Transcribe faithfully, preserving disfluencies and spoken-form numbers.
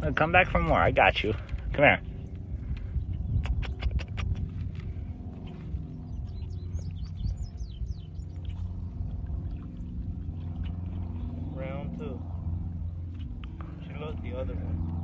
Come back for more. I got you. Come here. Round two. She loves the other one.